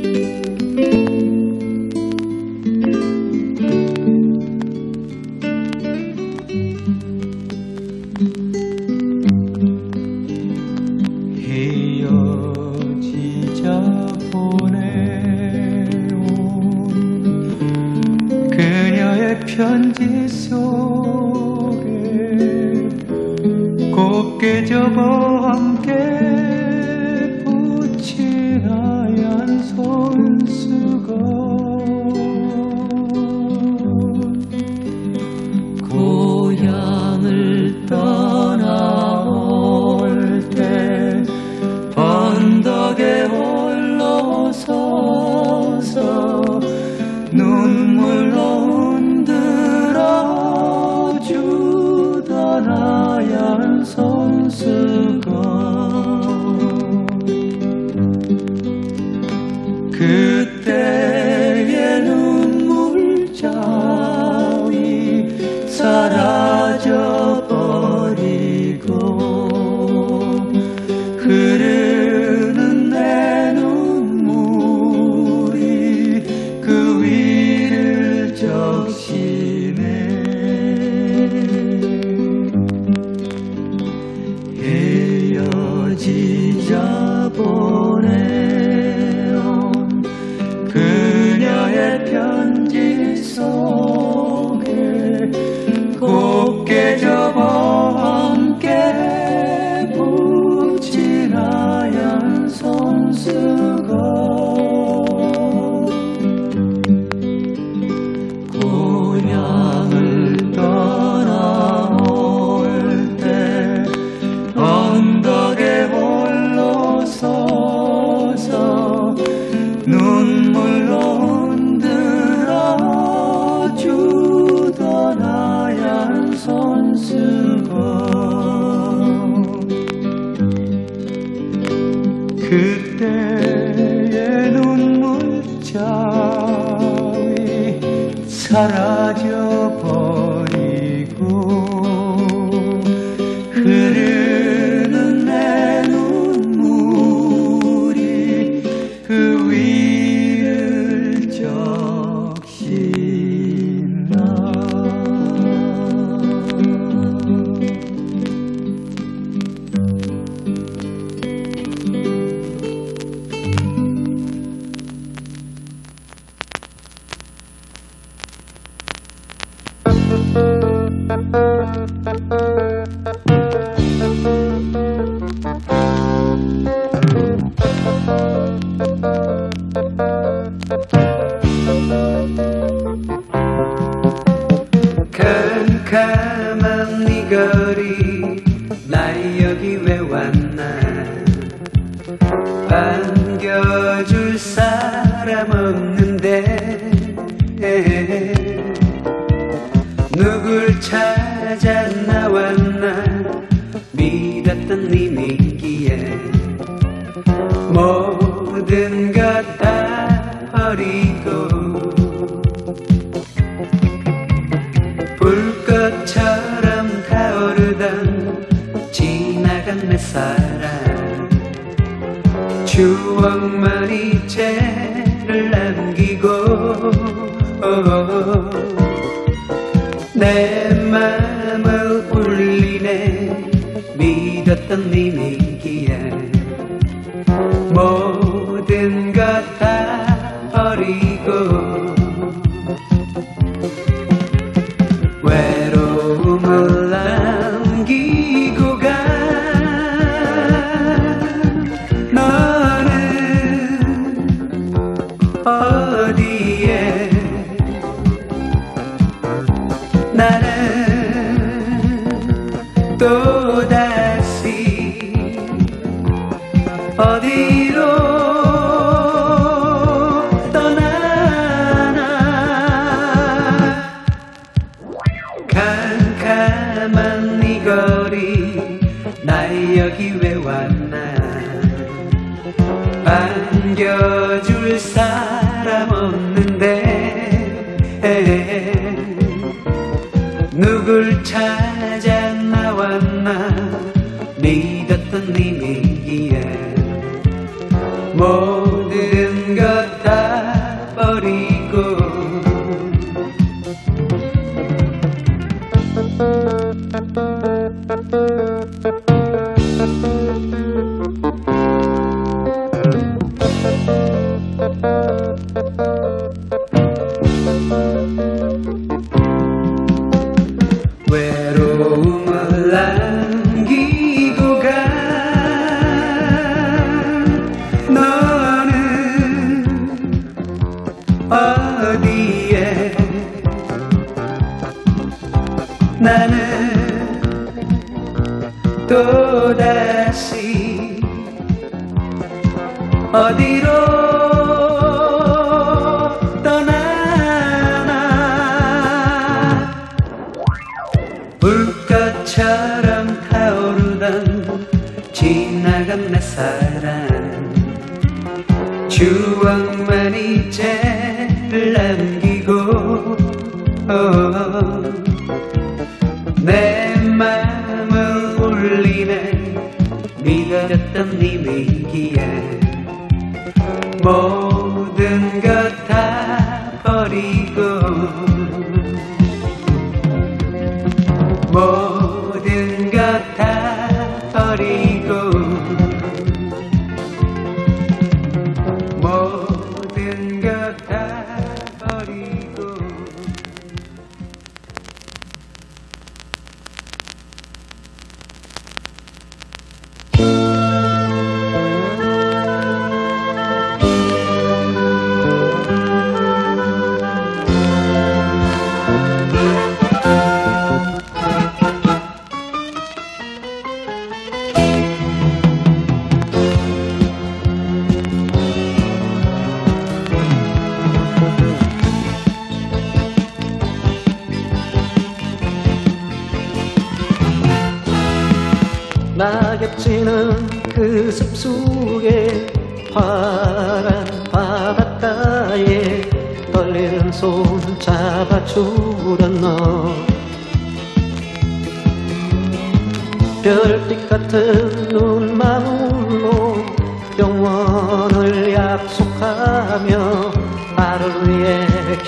헤어지자 보내온 그녀의 편지 속에 곱게 접어 함께 붙인 하얀 손수건 고향을 떠나올 때 언덕에 홀로 서서 눈물로 흔들어 주던 하얀 손수건 그때의 눈물 자위 사라져버리고 흐르는 내 눈물이 그 위를 적시네 헤어지자 보내온 그녀의 편지 속에 곱게 접어 함께 붙인 하얀 손수건 고향을 떠나올 때 언덕에 홀로 서서 눈물로 흔들어 주던 하얀 손수건 그때의 눈물 자위 사라져버리고 흐르는 내 눈물이 그 위를 적시나 캄캄한 네 거리 나 여기 왜 왔나 반겨줄 사람 없는데 누굴 찾아 나왔나 믿었던 네 미기에 모든 것 다 버리고 불꽃처럼 타오르던 지나간 내 사랑 추억만 이제를 남기고 내 맘을 울리네 믿었던 네 미기에 모든 것 다 버리고 외로움을 남기고 가 너는 어디에 나는 또다시 어디로 떠나나 캄캄한 네 거리 나 여기 왜 왔나 반겨줄 사람 없는데 누굴 찾아 나왔나 믿었던 네 미기에 모든 것 다시 어디로 떠나나. 불꽃처럼 타오르던 지나간 내 사랑, 추억만 이제 남기고 내 맘을 울리네. 믿어줬던 네 미기에 모든 것 다 버리고, 모든 것 다 버리고, 모든 것 다 버리고. 낙엽지는 그 숲속에 파란 바닷가에 떨리는 손 잡아주던 너, 별빛 같은 눈망울로 영원을 약속하며 나를 위해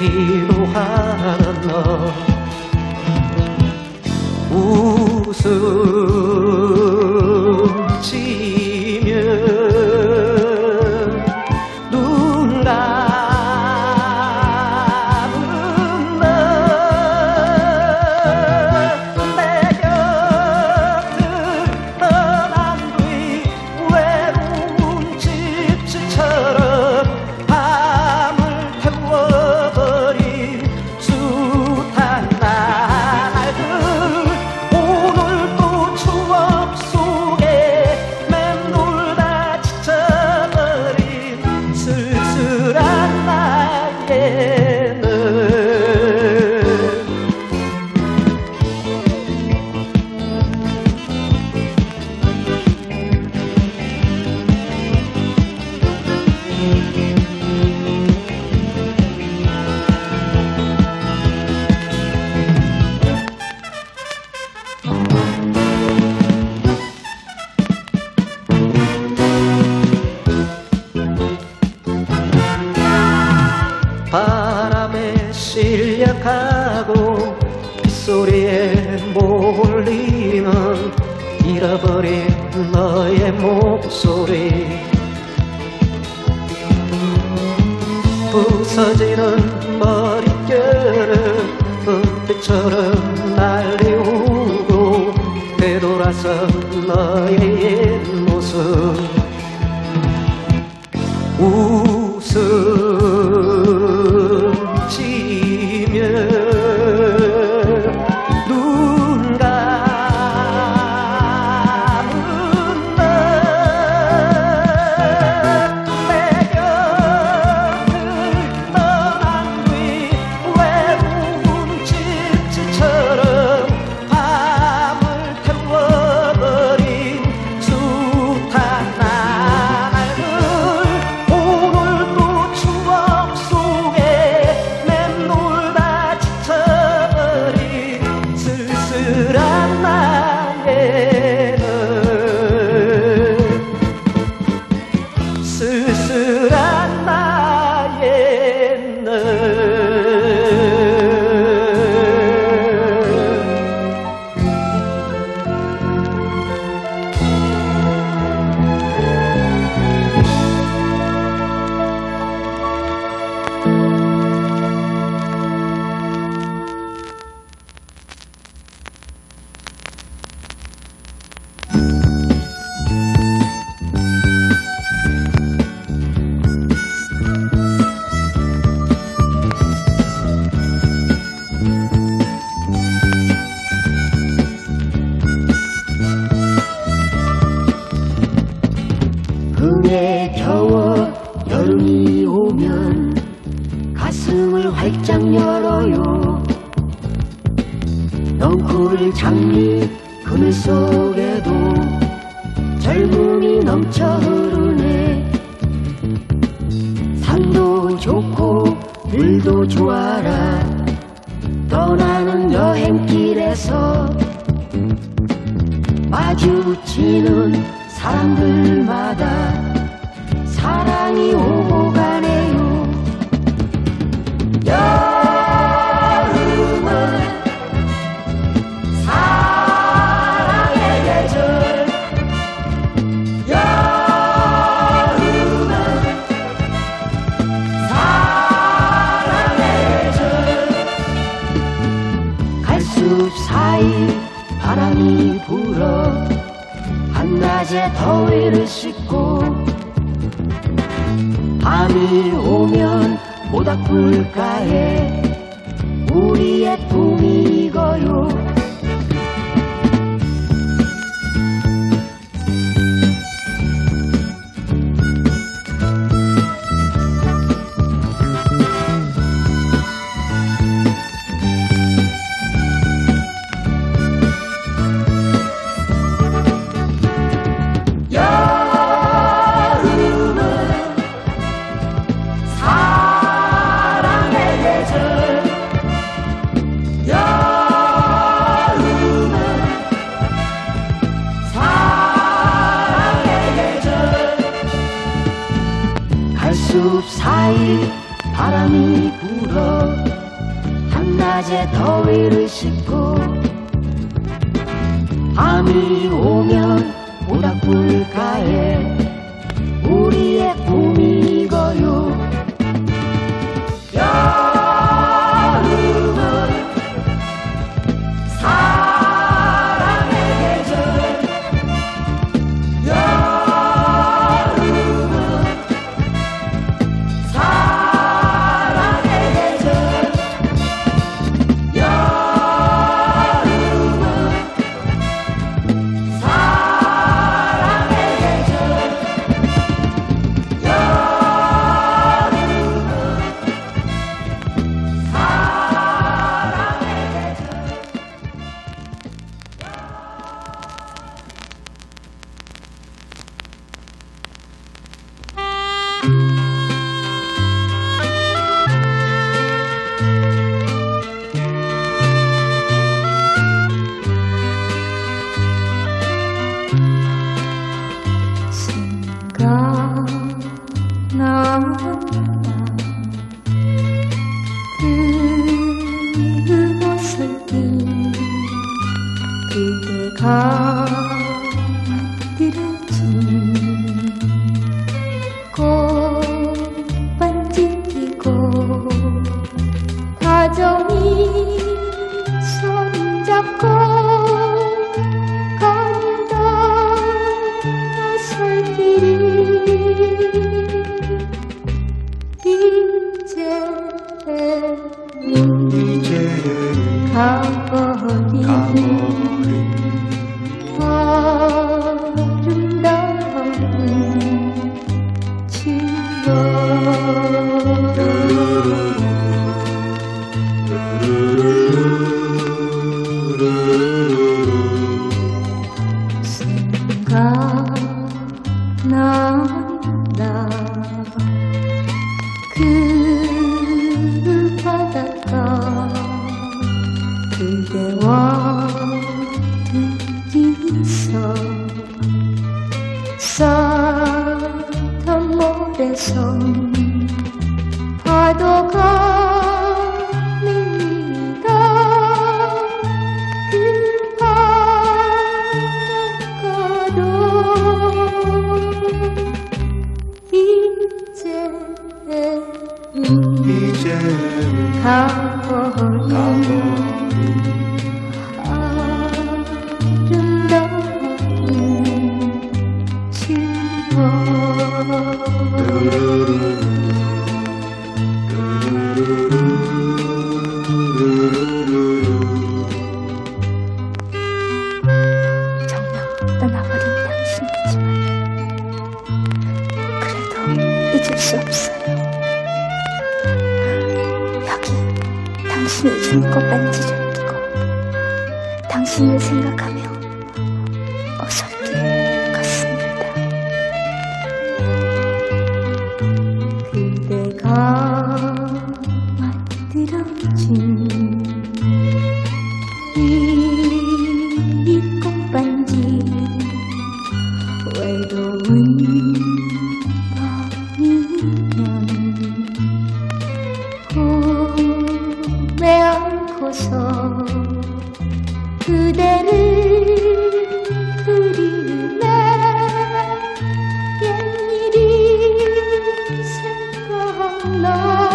기도하던 너, 웃음 지며 눈 감은 너, 내 곁을 떠난 뒤 외로운 집시처럼 밤을 태워버린 숱한 날들, 바람에 실려가고 빗소리에 몰리는 잃어버린 너의 목소리, 부서지는 머릿결을 은빛처럼 날리우고 되돌아선 너의 옛 모습, 웃음 지며 눈 감은 너, 내 곁을 떠난 뒤 외로운 집시처럼 밤을 태워버린 숱한 날 흥에 겨워 여름이 오면 가슴을 활짝 열어요. 넝쿨 장미 그늘 속에도 젊음이 넘쳐 흐르네. 산도 좋고 들도 좋아라. 떠나는 여행길에서 마주치는 사람들마다 사랑이 오고 가네요. 여름은 사랑의 계절. 여름은 사랑의 계절. 갈숲 사이 바람이 불어 한낮에 더위를 씻고 밤이 오면 모닥불가에 우리의 꿈이 익어요. 숲 사이 바람이 불어 한낮에 더위를 씻고 밤이 오면 모닥불가에 우리의 꿈이 익어요. 여름은 사랑의 계절. 그대가 만들어준 꽃반지 끼고 다정히 손잡고 간다 설길이 이제 가버린 아름다운 추억. 생각난다 그 바닷가 그대와 둘이서 싸던 모래성 파도가 밀리다 그 바닷가로 이제 가버린 아름다운 추억. 정녕 떠나버린 당신이지만 수 없어요. 여기 당신이 준 꽃반지를 두고 당신을 생각하며 어설프게 걷습니다. 그대가 만들어준 이 꽃반지 외로운 밤이면 품에 안고서 그대를 그리네. 옛일이 생각나.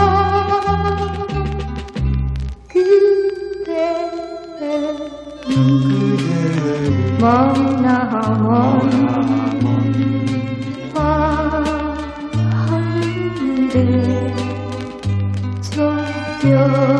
그대는 머나먼 하늘에 젖겨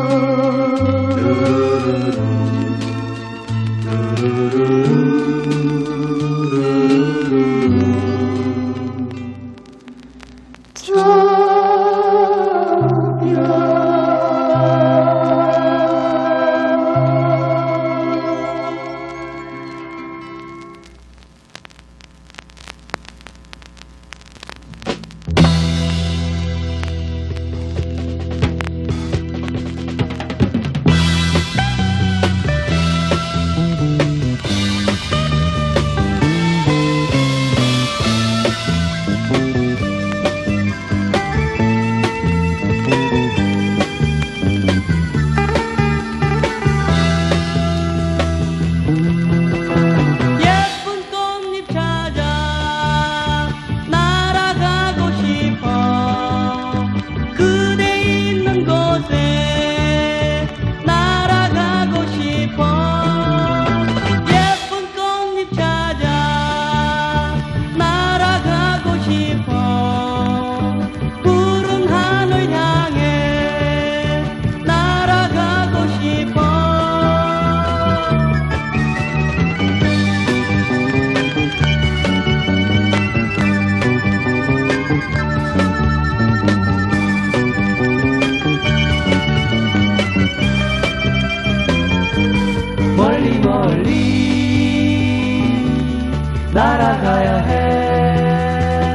날아가야 해.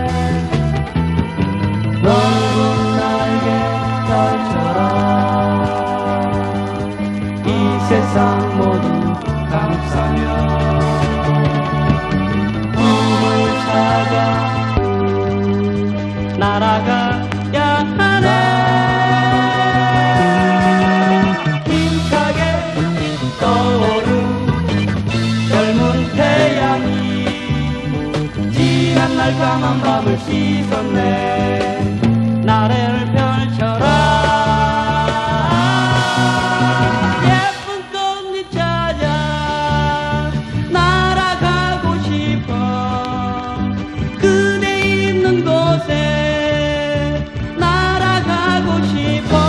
넓은 날개 별처럼 이 세상 모두 감싸며 꿈을 찾아 날아가야 하네. 힘차게 떠오른 젊은 태양이 지난 날 까만 밤을 씻었네. 나를 펼쳐라. 예쁜 꽃잎 찾아 날아가고 싶어. 그대 있는 곳에 날아가고 싶어.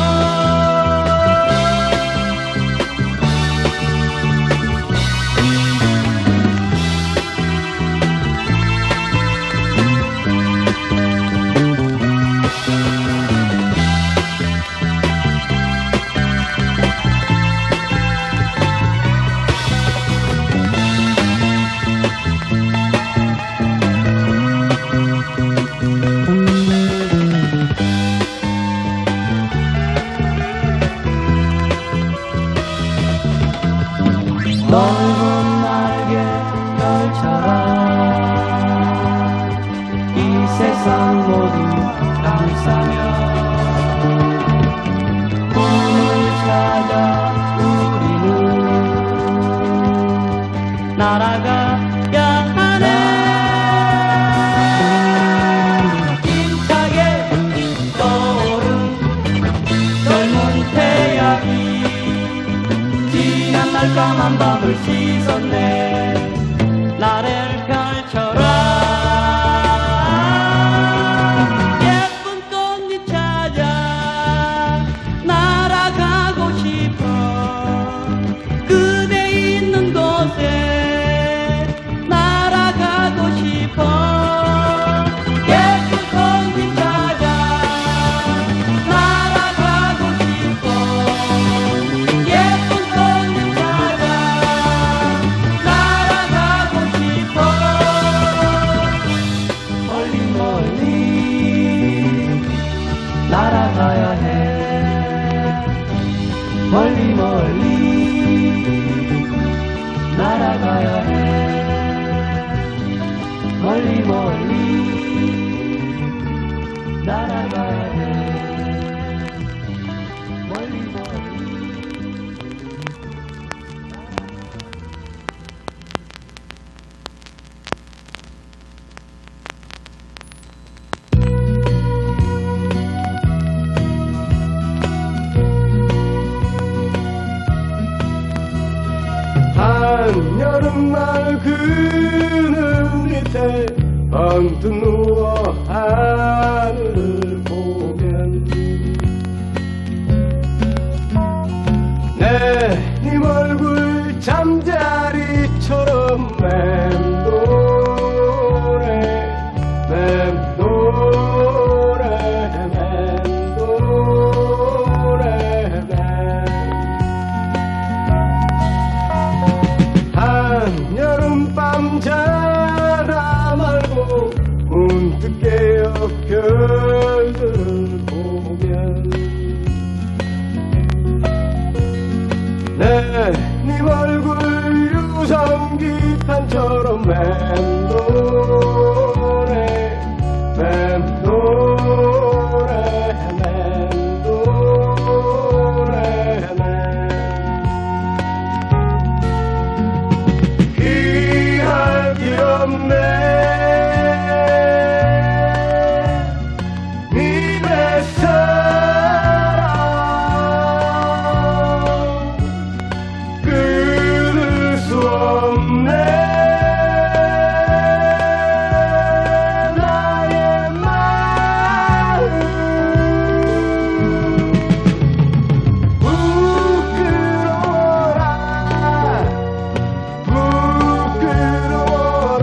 넓은 날개 별처럼 이 세상 모두 감싸며 꿈을 찾아 우리는 날아가야 하네. 힘차게 떠오른 젊은 태양이 지난 날 까만 밤을 씻었네. 나를 펼쳐라. 예쁜 꽃잎 찾아 날아가고 싶어. 그대 있는 곳에 날아가고 싶어. 예쁜 꽃잎 찾아 문득 누워 하늘을 보면 내 님 얼굴 잠자리처럼 맴도네 맴도네 한여름밤 자나 말고 문득 깨어 별들을 보면 내 님 얼굴 유성기탄처럼 맴도네 맴도네 맴도네 피할 길 없네 님의 사랑 끊을 수 없네 나의 마음 부끄러워라 부끄러워라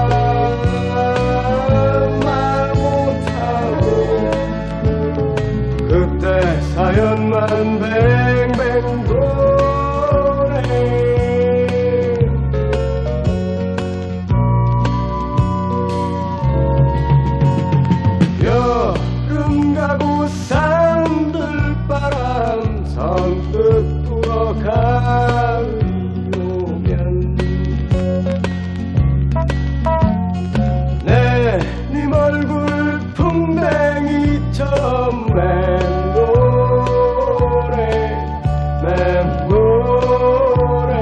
말 못하고 그때 사연만 뱅뱅 도네 여름 가고 산들바람 선뜻 불어가으리 오면 내 님 얼굴 풍뎅이처럼 맴도네 맴도네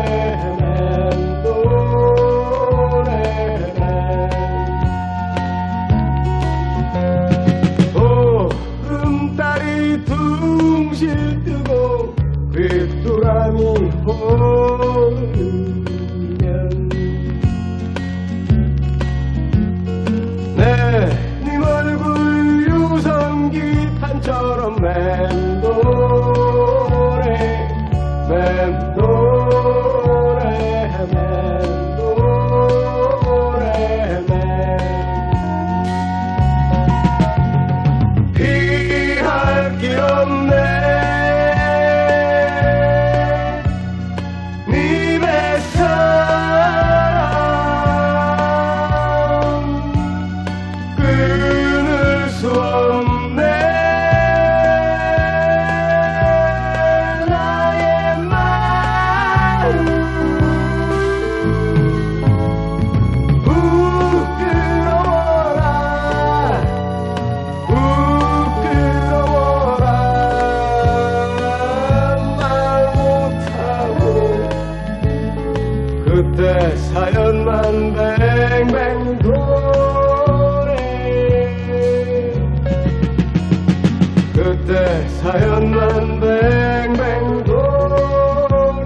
맴도네 보름달이 둥실 뜨고 귓두라미 흐르면 내 님 얼굴 유성기탄처럼 맴도네 맴도네 맴도네 피할 길 없네 님의 사랑 끊을 수 없네 나의 마음 부끄러워라 부끄러워라 말 못하고 그때 사연만 뱅뱅 도네 그때 사연만 뱅뱅 도네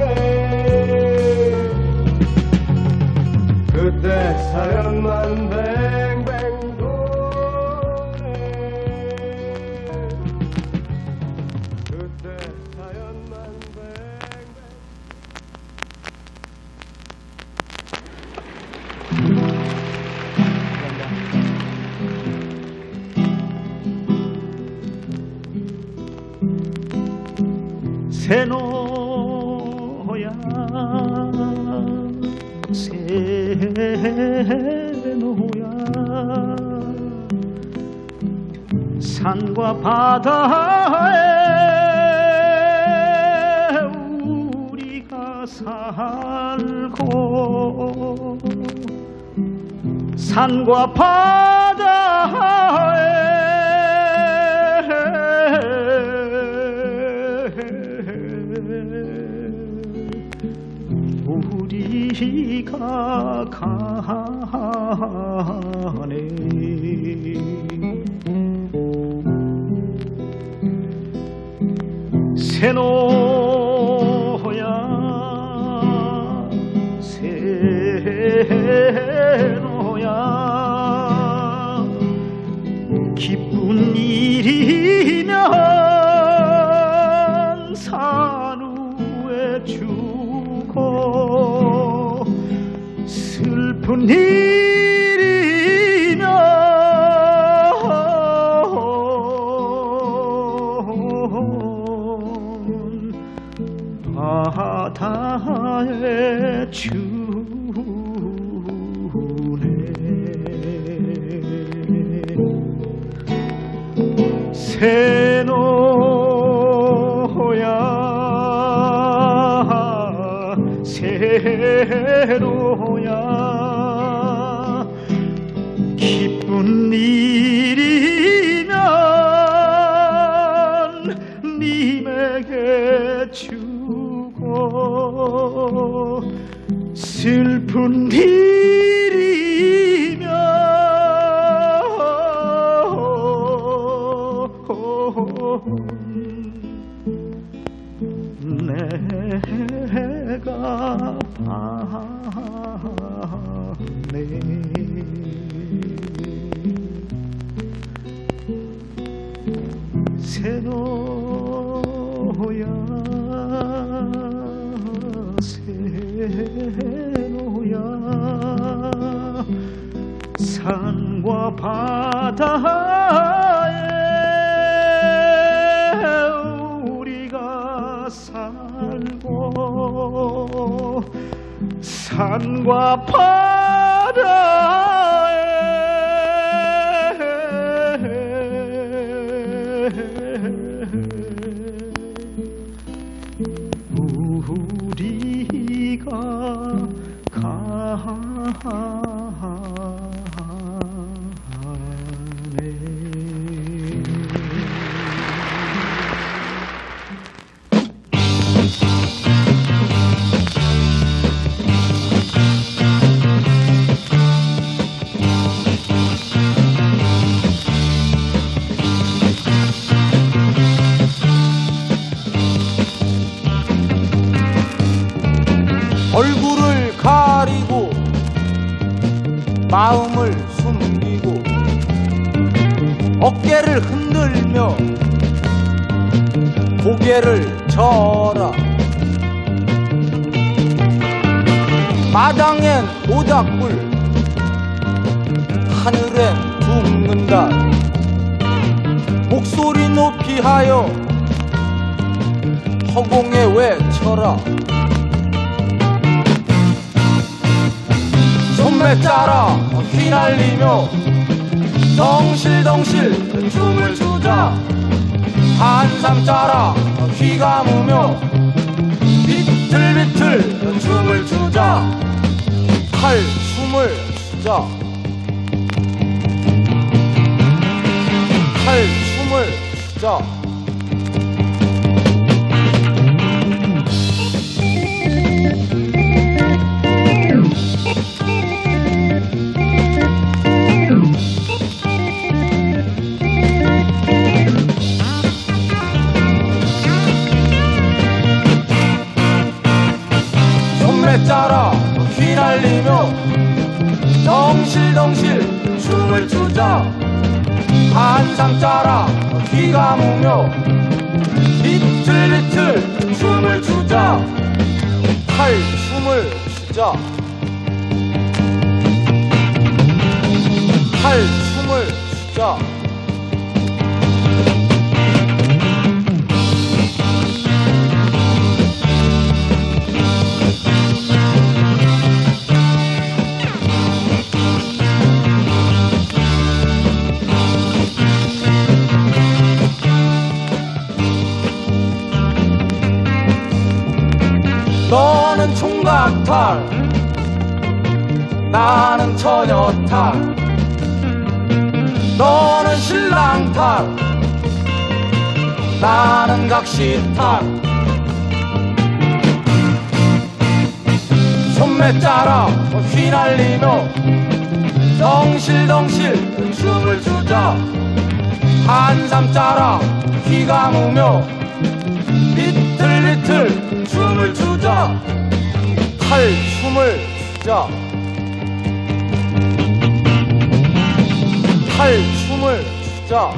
그때 사연만 뱅뱅 도네 그때 사연만 뱅뱅 새노야 새노야 산과 바다에 우리가 살고 산과 바다에 우리가 가네 새노야 새노야 기쁜 일이면 산후에 주고 슬픈 일이면 바다에 주네. 새노야 새노야 기쁜 일이면 님에게 주고 슬픈 일이면 내가 받네. 새노야 새노야 산과 바다에 우리가 살고 산과 바다에 우리가 가네. 얼굴을 가리고 마음을 숨기고 어깨를 흔들며 고개를 져라. 마당엔 모닥불 하늘엔 둥근 달 목소리 높이 하여 허공에 외쳐라. 손매 짜라 휘날리며 덩실덩실 춤을 추자. 한상 짜라 휘 감으며 비틀비틀 춤을 추자. 칼춤을 추자. 칼춤을 추자. 짜라 휘날리며 덩실덩실 춤을 추자. 한상 짜라 휘 감으며 비틀비틀 춤을 추자. 칼춤을 추자. 칼춤을 추자. 너는 총각탈 나는 처녀탈. 너는 신랑탈 나는 각시탈. 손매 짜라 휘날리며 덩실덩실 춤을 추자. 한삼 짜라 휘 감으며 비틀비틀 춤을 추자. 칼춤을 추자. 칼춤을 추자. 자.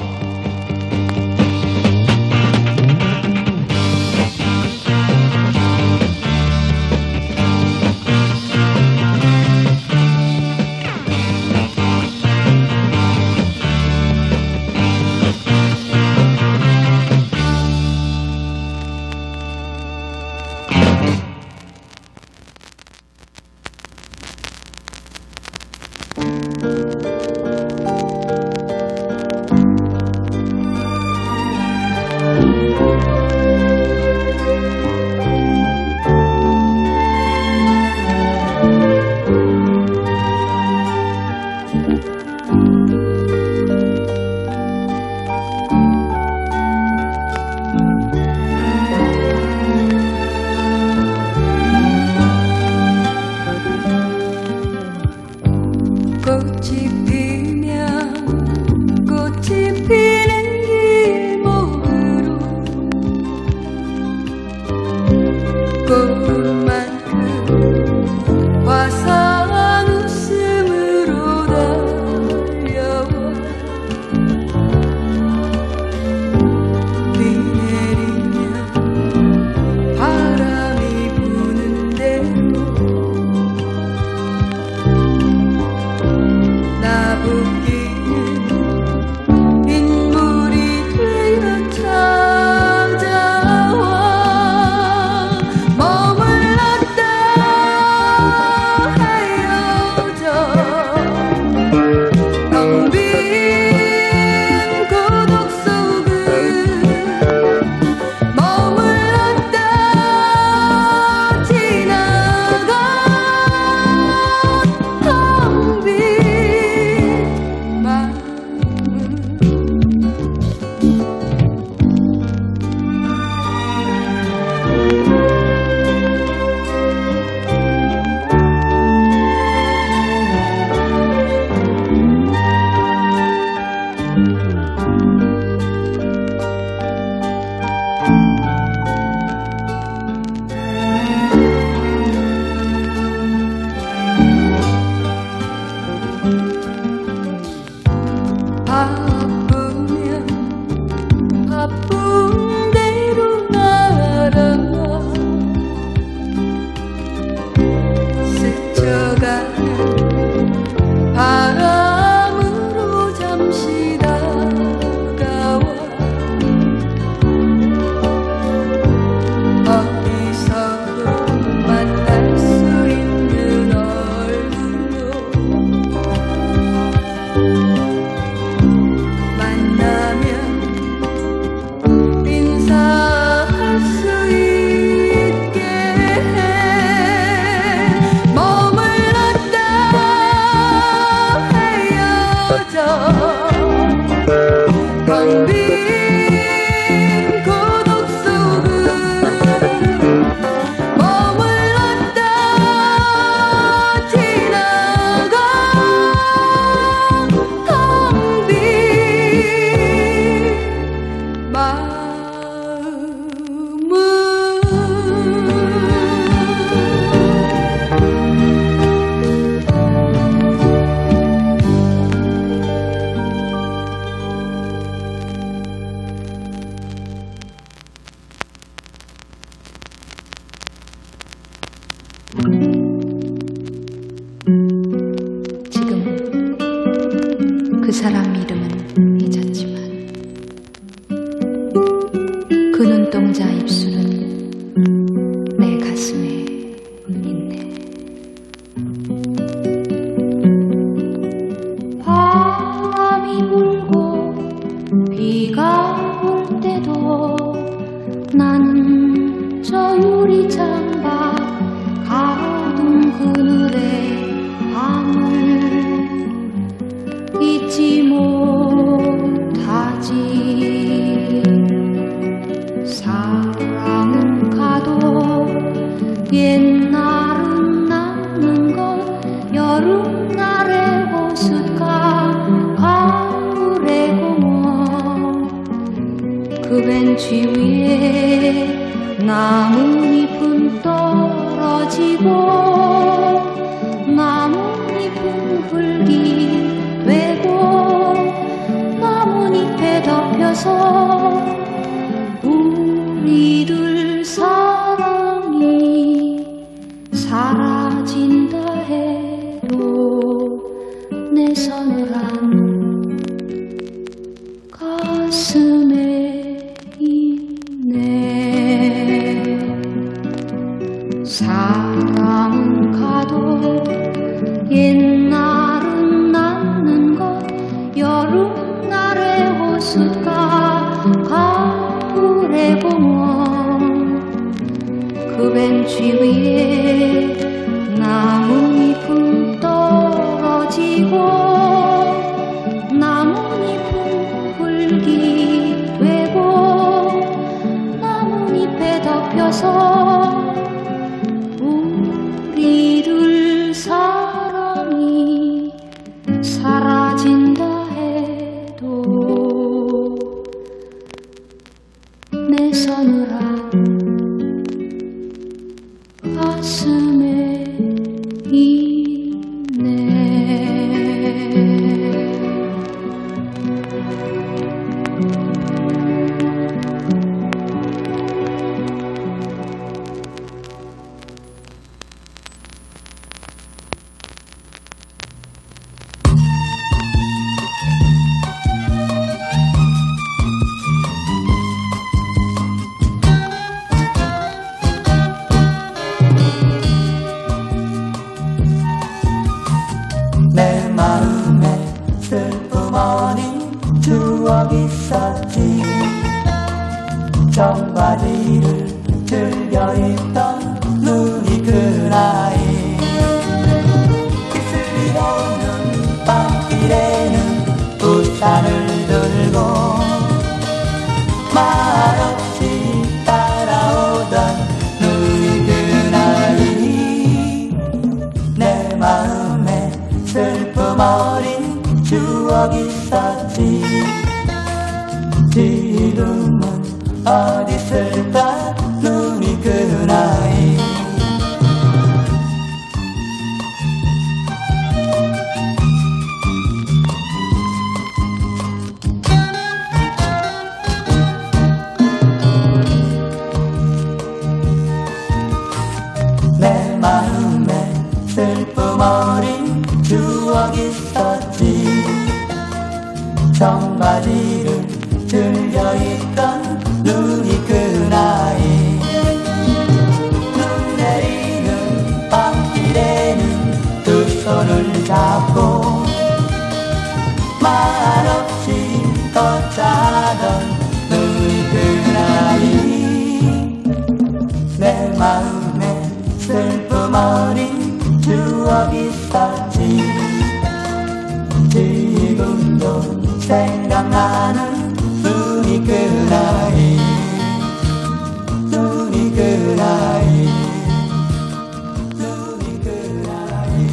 지금 그 사람 이름은 잊었지만 그 눈동자 입술은 내 가슴에 있네. 바람이 불고 비가 올 때도 나는 저 유리창밖 가둔 그늘의 밤을 잊지 못하지. 사랑은 가도 옛날은 나는 건 여름날의 호숫가 가을의 공원 그 벤치 위에 나뭇잎은 떨어지고 나뭇잎은 흙이 되고 나뭇잎 펴서 우리 둘 사랑이 사라진다 해도 내 서늘한 가슴에 있네. 사랑은 가도 옛날은 남는 것 여름날의 호숫가 가을의 공원 그 벤치 위에 나뭇잎은 떨어지고 나뭇잎은 흙이 되고 나뭇잎에 덮여서 우리 둘 사랑이 사라진다 해도 내 서늘한 가슴에 있네. 내 마음에 슬픔 어린 추억 있었지. 청바지를 즐겨 입던 눈이 그 나이. 이슬이 오는 밤길에는 우산을 들고 말없이 따라오던 눈이 그 나이. 내 마음에 슬픔 어린 추억 있었지. 지금은 어디 있을까 눈이 그 나이. 내 마음에 슬픔 어린 추억 있었지. 청바지를 즐겨 입던 눈이 그 나이. 눈 내리는 밤길에는 두 손을 잡고 말없이 걷자던 눈이 그 나이. 내 마음에 슬픔 어린 추억 있었지. 지금도 생각나는 눈이 그 나이. 눈이 그 나이. 눈이 그 나이.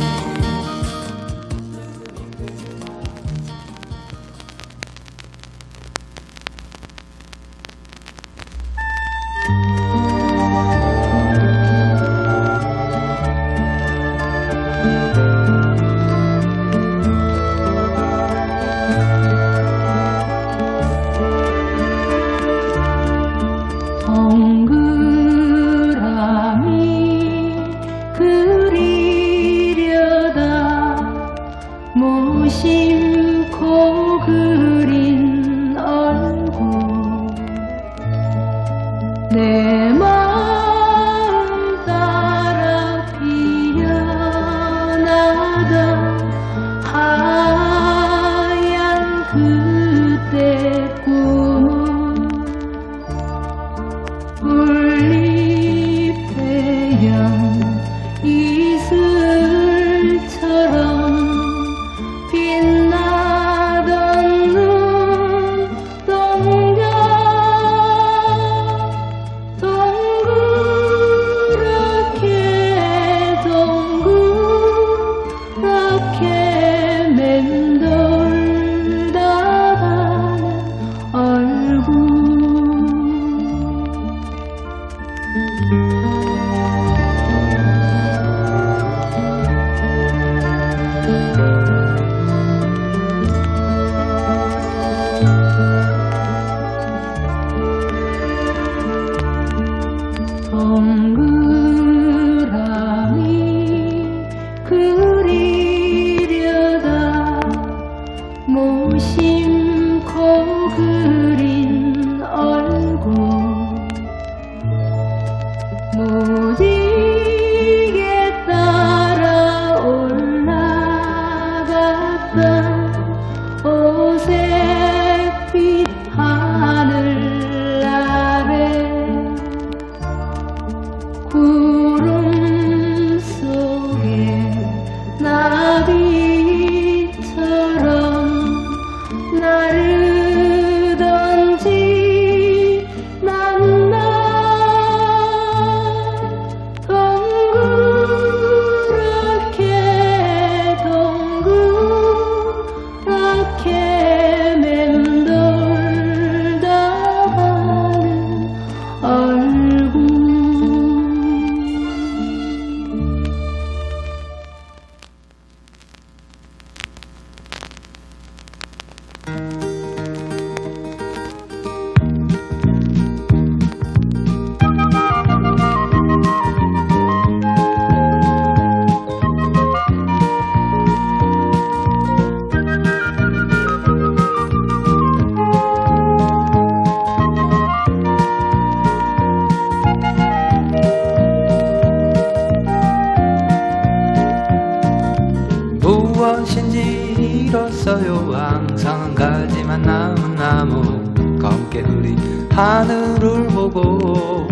하지만 남은 나무 검게 흐린 하늘을 보고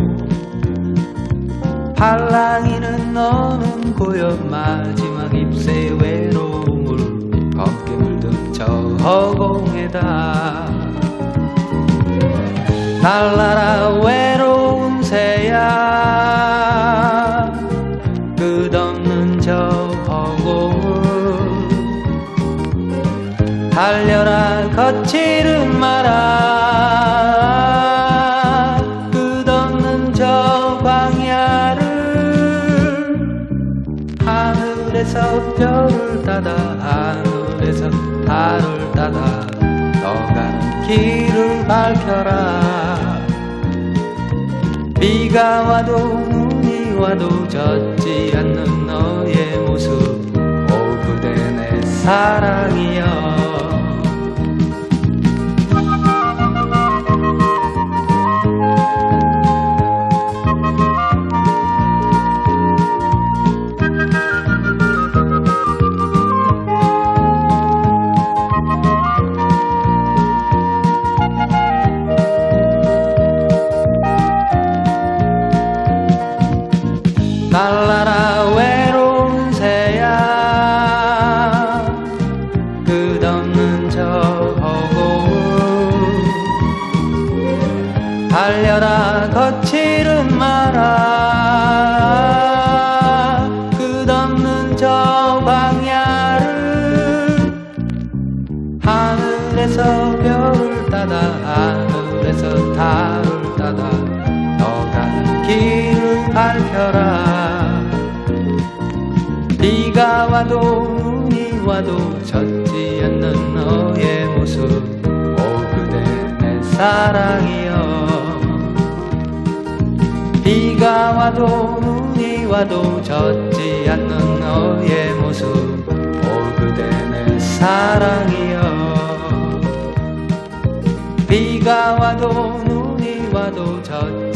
팔랑이는 너는 고요 마지막 잎새 외로움을 검게 물든 저 허공에다 날라라 외로운 새야 끝없는 저 허공을 달려라 거칠은 마라 끝없는 저 광야를 하늘에서 별을 따다 하늘에서 달을 따다 너가는 길을 밝혀라 비가 와도 눈이 와도 젖지 않는 너의 모습 오 그대 내 사랑이여 날라라 외로운 새야 끝없는 저 허공을 달려라 거칠은 마라 끝없는 저 광야를 하늘에서 별을 따다 하늘에서 달을 따다 너가는 길을 밝혀라 비가 와도 눈이 와도 젖지 않는 너의 모습 오 그대 내 사랑이여 비가 와도 눈이 와도 젖지 않는 너의 모습 오 그대 내 사랑이여 비가 와도 눈이 와도 젖지